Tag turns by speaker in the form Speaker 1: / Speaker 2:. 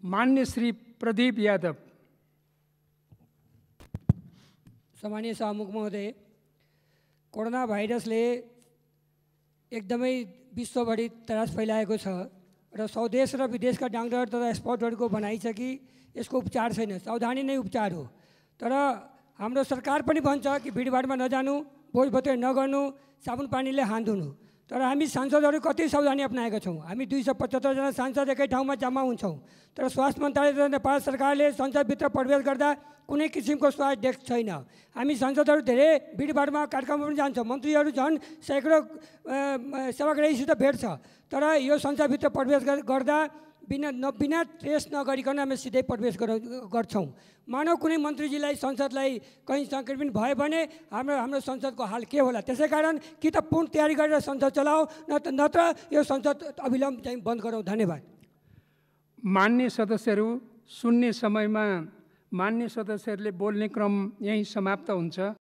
Speaker 1: मान्य श्री प्रदीप यादव।
Speaker 2: सम्मानीय सभामुख महोदय, कोरोना भाइरसले एकदमै विश्वभरि त्रास फैलाएको छ र स्वदेश र विदेशका डाक्टर तथा एक्सपर्टहरूको भनाइ छ कि यसको उपचार छैन, सावधानी नै उपचार हो। तर हाम्रो सरकार पनि भन्छ कि भिडभाडमा नजानु, भोजभतेर नगर्नु, साबुन पानीले हात धुनु। तर हामी सांसदहरू कति सावधानी अपनाएका छौँ। हामी 275 जना सांसद एकै ठाउँमा जम्मा हुन्छौँ, तर स्वास्थ्य मन्त्रालय र नेपाल सरकारले संसदभित्र प्रवेश गर्दा कुनै किसिमको स्वास्थ्य डेस्क छैन। हामी सांसदहरू धेरै भिडभाडमा कार्यक्रममा पनि जान्छौँ, मन्त्रीहरू झन् सैकडौँ सेवाग्राहीसित भेट्छ, तर यो संसदभित्र प्रवेश गर्दा बिना टेस्ट नगरिकन हामी सिधै प्रवेश गर्छौँ। मानव कुनै मन्त्रीजीलाई संसदलाई कहीँ सङ्क्रमित भयो भने हाम्रो संसदको हाल के होला। त्यसै कारण कि त पूर्ण तयारी गरेर संसद चलाऊ, नत्र यो संसद अविलम्ब चाहिँ बन्द गरौँ। धन्यवाद।
Speaker 1: मान्य सदस्यहरू, सुन्ने समयमा मान्य सदस्यहरूले बोल्ने क्रम यहीँ समाप्त हुन्छ।